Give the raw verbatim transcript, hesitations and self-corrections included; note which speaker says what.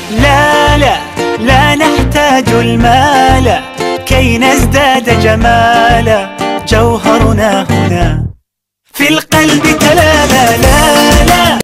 Speaker 1: لا لا لا نحتاج المال كي نزداد جمالا، جوهرنا هنا في القلب تلالا. لا لا